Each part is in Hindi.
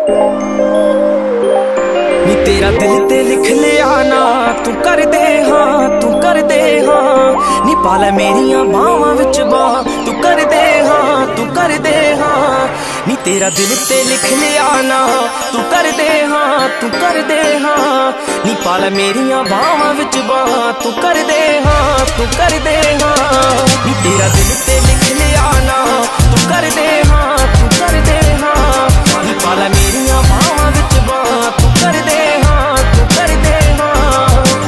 नी तेरा दिल ते लिख लिया ना, तू कर दे हाँ, तू कर दे हाँ। नी पाला मेरिया बावां विच बां, तू कर दे हाँ, तू कर दे हाँ। नी तेरा दिल ते लिख लिया ना, तू कर दे हाँ, तू कर दे हाँ। नी पाला मेरिया बावां विच बां, तू कर दे हाँ, तू कर दे हाँ। नी तेरा दिल ते लिख लिया ना, तू कर दे हाँ, तू कर दे हाँ। नी पाला मेरिया बावां विच बां, तू कर दे हाँ, तू कर दे हाँ।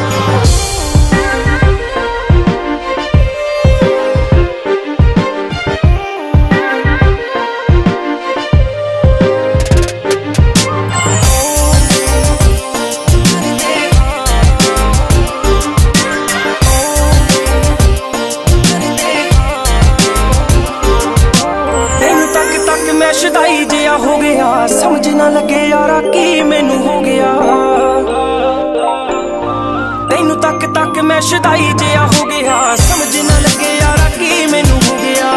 मैं शुदाई जिया हो गया, समझ ना लगे यारा की मैनू हो गया। तेनू तक तक मैं शुदाई जिया हो गया, समझ ना लगे यारा की मैनू हो गया।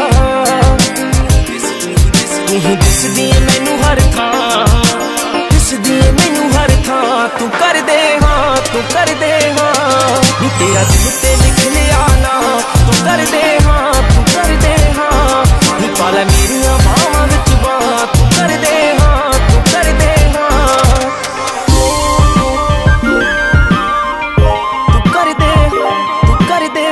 तू ही दिसदी मैनू हर थां, दिसदी मैनू हर थां। तू कर दे हाँ, तू कर दे हाँ। नी तेरा दिल ते लिख लिया ना, तू कर दे हाँ, तू कर दे हाँ। नी पाला मेरिया बावां विच बां, तू कर दे हाँ, तू कर दे हाँ। तू कर दे, तू कर दे।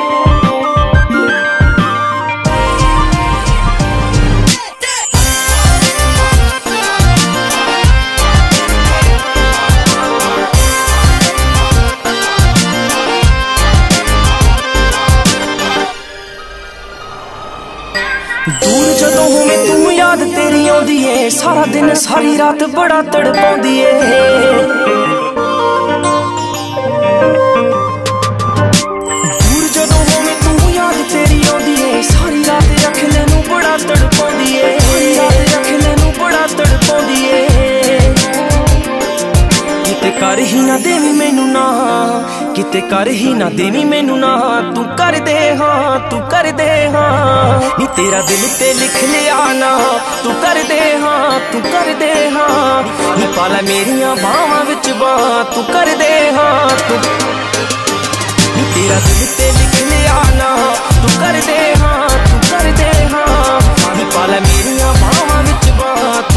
दूर जदों होवे तू याद तेरी आउंदी ए, सारा दिन सारी रात बड़ा तड़पाउंदी ए। दूर जदों होवे तू याद तेरी आउंदी ए, सारी रात अखले नू बड़ा तड़पाउंदी ए। सारी रात अखले नू बड़ा तड़पाउंदी ए। किते कर ही ना देवी मैनू ना, किते कर ही ना देवी मैनू ना। तू कर दे हाँ, तू कर दे हाँ। नी तेरा दिल ते लिख लिया ना, तू कर दे हाँ, तू कर दे हाँ। नी पाला मेरिया बावां विच बां, तू कर दे हाँ, तू। नी तेरा दिल ते लिख लिया ना, तू कर दे हाँ, तू कर दे हाँ। नी पाला मेरिया बावां विच बां,